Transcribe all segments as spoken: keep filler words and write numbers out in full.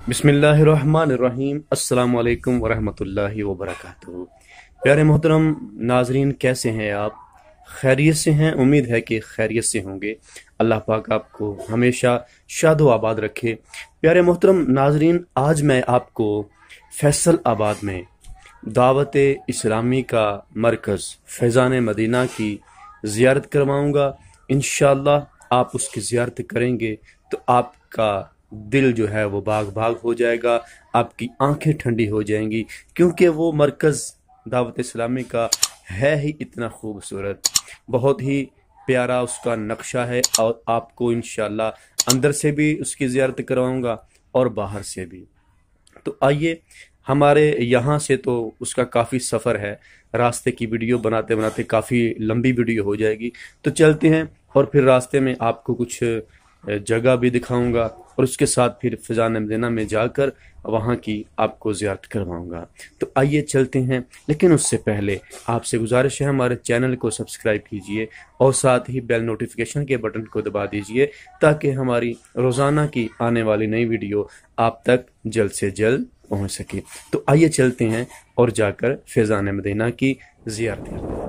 بسم اللہ الرحمن الرحیم۔ السلام علیکم ورحمتہ اللہ وبرکاتہ۔ پیارے محترم ناظرین، کیسے ہیں آپ؟ خیریت سے ہیں؟ امید ہے کہ خیریت سے ہوں گے۔ اللہ پاک آپ کو ہمیشہ شاد و آباد رکھے۔ پیارے محترم ناظرین، آج میں آپ کو فیصل آباد میں دعوت اسلامی کا مرکز فیضان مدینہ کی زیارت کرواؤں گا۔ انشاءاللہ آپ اس کی زیارت کریں گے تو آپ کا دل جو ہے وہ باغ باغ ہو جائے گا، آپ کی آنکھیں ٹھنڈی ہو جائیں گی، کیونکہ وہ مرکز دعوت اسلامی کا ہے ہی اتنا خوبصورت، بہت ہی پیارا اس کا نقشہ ہے، اور آپ کو انشاءاللہ اندر سے بھی اس کی زیارت کرواؤں گا اور باہر سے بھی۔ تو آئیے، ہمارے یہاں سے تو اس کا کافی سفر ہے، راستے کی ویڈیو بناتے بناتے کافی لمبی ویڈیو ہو جائے گی، تو چلتے ہیں اور پھر راستے میں آپ کو کچھ جگہ بھی دکھاؤں گا، اور اس کے ساتھ پھر فیضان مدینہ میں جا کر وہاں کی آپ کو زیارت کرواؤں گا۔ تو آئیے چلتے ہیں، لیکن اس سے پہلے آپ سے گزارش ہے ہمارے چینل کو سبسکرائب کیجئے اور ساتھ ہی بیل نوٹیفیکیشن کے بٹن کو دبا دیجئے، تاکہ ہماری روزانہ کی آنے والی نئی ویڈیو آپ تک جلد سے جلد پہنچ سکے۔ تو آئیے چلتے ہیں اور جا کر فیضان مدینہ کی زیارت کرتے ہیں۔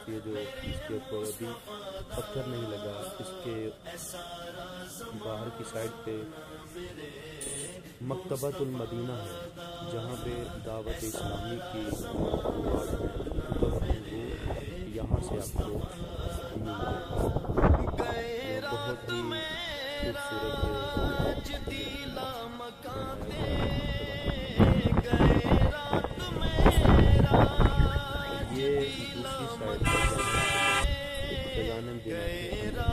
یہ جو اس کے اوپر ابھی پتھر نہیں لگا، اس کے باہر کی سائڈ پہ مکتبۃ المدینہ ہے، جہاں پہ دعوت اسلامی کی مواد ہیں، کتب ہیں، وہ یہاں سے آپ کو ملتے ہیں۔ بہت ہی خوبصورت یہ دوسری سائڈ پر فیضان مدینہ کے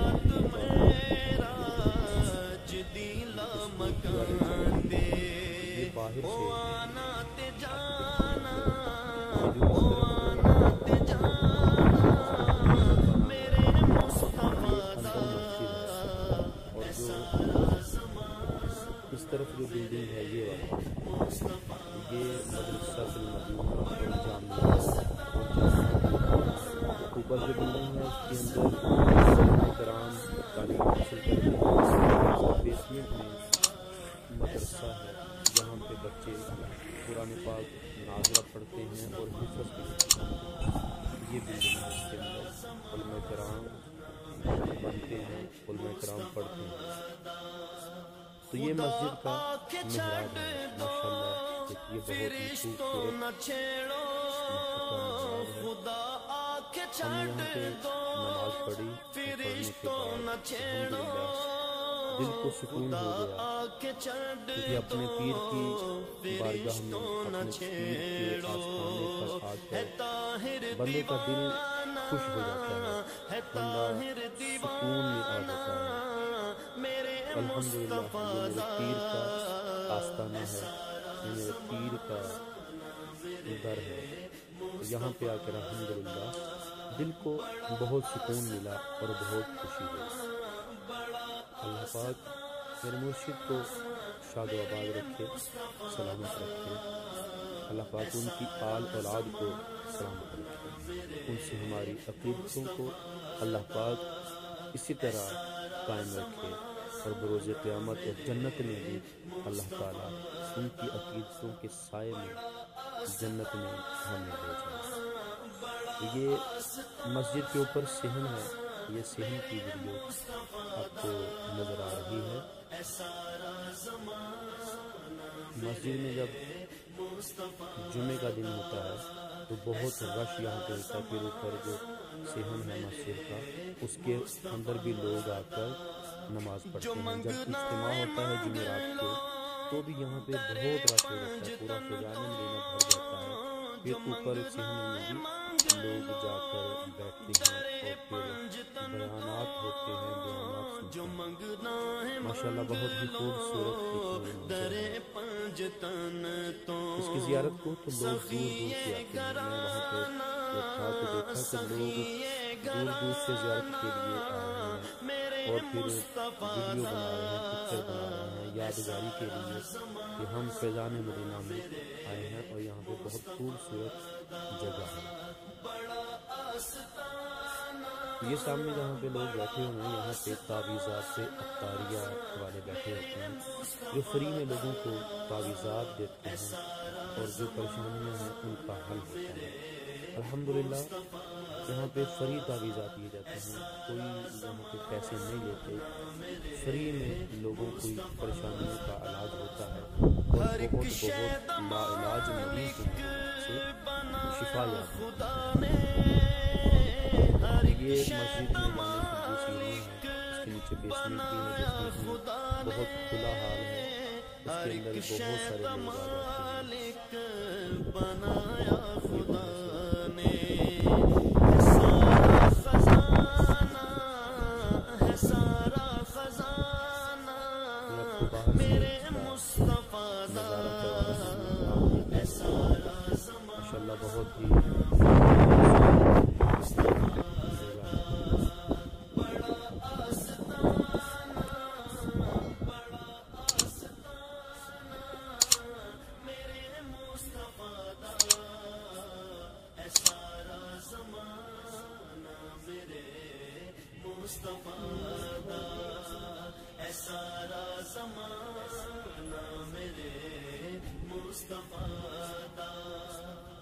یہ باہر سے اس طرف جو بلڈنگ ہے یہ والا یہ مدرسہ المدینہ اور جامعہ اوپر جو بلڈنگ ہے اس کے اندر علماء کرام تعلیم حاصل کرتے ہیں۔ بیسمنٹ میں مدرسہ ہے جہاں پہ بچے قرآن پاک نازلہ پڑھتے ہیں اور حفظ بھی کرتے ہیں۔ یہ بلڈنگ ہے، اس کے اندر علماء کرام بنتے ہیں، علماء کرام پڑھتے ہیں۔ تو یہ مسجد کا محراب ہے، ماشاءاللہ یہ بہت ہی خوبصورت محراب ہے۔ ہم یہاں پہ نماز پڑھی، پڑھنے کے بعد الحمدللہ دل کو سکون ہو گیا، کیونکہ اپنے پیر کی بارگاہ میں اپنے پیر کے آستانے پر آ کر بندے کا دل خوش ہو جاتا ہے، بندہ سکون میں آ جاتا ہے۔ الحمدللہ یہ میرے پیر کا آستانہ ہے، یہ میرے پیر کا در ہے۔ یہاں پہ آ کر الحمدللہ دل کو بہت سکون ملا اور بہت خوشی ہوئی۔ اللہ پاک میرے مرشد کو شاد و آباد رکھے، سلامت رکھے۔ اللہ پاک ان کی آل اولاد کو سلامت رکھے، ان سے ہماری عقیدتوں کو اللہ پاک اسی طرح قائم رکھے، اور بروز قیامت اور جنت میں بھی اللہ تعالیٰ ان کی عقیدتوں کے سائے میں جنت میں ہمیں لے جائے۔ یہ مسجد کے اوپر صحن ہے، یہ صحن کی ویڈیو آپ کو نظر آ رہی ہے۔ مسجد میں جب جمعے کا دن ہوتا ہے تو بہت رش یہاں پہ ہوتا ہے، پھر اوپر جو صحن ہے مسجد کا اس کے اندر بھی لوگ آ کر نماز پڑھتے ہیں۔ جب اجتماع ہوتا ہے جمعرات کو تو بھی یہاں پہ بہت رش ہو جاتا ہے، پورا فیضان مدینہ بھر جاتا ہے۔ پھر اوپر صحن میں بھی لوگ جا کر بیٹھتے ہیں اور پھر بیانات ہوتے ہیں، بیانات سنتے ہیں۔ ماشاءاللہ بہت ہی خوبصورت منظر ہے۔ اس کی زیارت کو تو لوگ دور دور سے آتے ہیں۔ میں وہاں پہ تھا تو دیکھا کہ لوگ دور دور سے زیارت کے لیے آ رہے ہیں اور پھر ویڈیو بنا رہے ہیں، پکچر بنا رہے ہیں یادگاری کے لیے کہ ہم فیضان مدینہ میں آئے ہیں اور یہاں پہ بہت خوبصورت جگہ ہے۔ یہ سامنے جہاں پہ لوگ بیٹھے ہوئے ہیں یہاں پہ تعویذات سے اختاریہ والے بیٹھے ہوتے ہیں جو فری میں لوگوں کو تعویذات دیتے ہیں اور جو پریشانیاں ہیں ان کا حل ہوتا ہے۔ الحمدللہ یہاں پہ فری تعویذات دیے جاتے ہیں، کوئی یہاں پہ پیسے نہیں لیتے، فری میں لوگوں کو پریشانیوں کا علاج ہوتا ہے اور بہت بہت لا علاج مریض سے شفا یاب ہوتا ہے۔ یہ مسجد میں جانے کی جو سیڑھی ہے اس کے نیچے بیسمنٹ بھی ہے، بیسمنٹ میں بہت کھلا حال ہے، اس کے اندر بہت سارے لوگ آ جاتے ہیں۔ ماشاءاللہ بہت ہی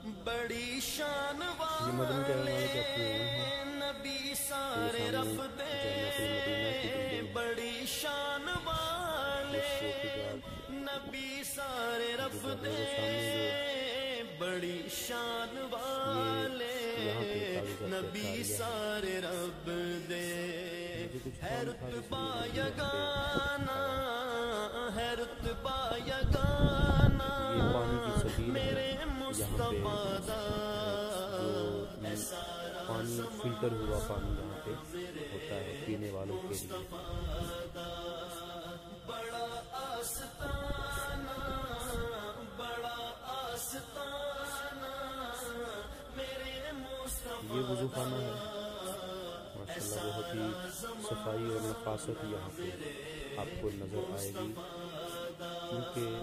بڑی شان والے نبی سارے رفتے، بڑی شان والے نبی سارے رفتے، بڑی شان والے نبی سارے رب دے، ہے رتبہ یگانا، ہے رتبہ یگانا میرے مصطفیٰ دا، پانی فلٹر ہوا پانی یہاں پہ ہوتا ہے پینے والوں کے لیے۔ بڑا آستانہ، بڑا آستانہ میرے مصطفیٰ، یہ وضو خانہ ہے ماشاءاللہ، بہت ہی صفائی اور نفاست یہاں پہ آپ کو نظر آئے گی، کیونکہ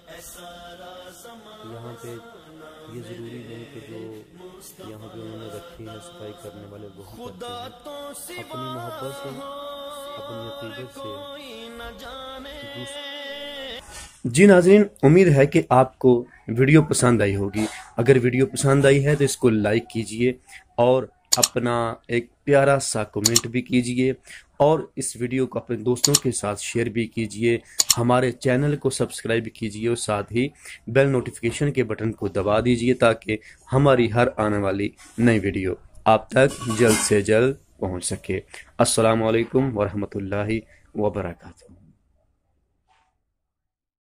یہاں پہ یہ ضروری نہیں کہ جو یہاں پہ انہوں نے رکھی ہیں صفائی کرنے والے وہی کرتے ہیں، اپنی محبت سے اپنی عقیدت سے۔ جی ناظرین، امید ہے کہ آپ کو ویڈیو پسند آئی ہوگی، اگر ویڈیو پسند آئی ہے تو اس کو لائک کیجئے اور اپنا ایک پیارا سا کمنٹ بھی کیجئے، اور اس ویڈیو کو اپنے دوستوں کے ساتھ شیئر بھی کیجئے، ہمارے چینل کو سبسکرائب کیجئے اور ساتھ ہی بیل نوٹیفیکیشن کے بٹن کو دبا دیجئے تاکہ ہماری ہر آنے والی نئی ویڈیو آپ تک جلد سے جلد پہنچ سکے۔ السلام علیکم ورحمتہ اللہ وبرکاتہ۔